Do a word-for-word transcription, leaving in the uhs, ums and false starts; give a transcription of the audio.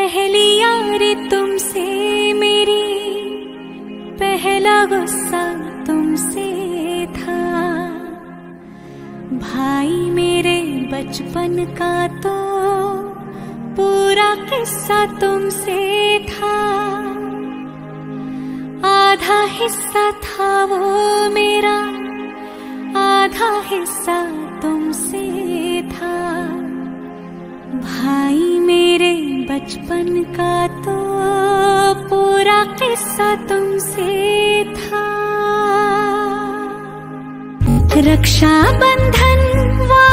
पहली यारी तुमसे मेरी, पहला गुस्सा तुमसे था। भाई मेरे बचपन का तो पूरा किस्सा तुमसे था। आधा हिस्सा था वो मेरा, आधा हिस्सा तुमसे था। भाई मेरे बचपन का तो पूरा किस्सा तुमसे था। रक्षा बंधन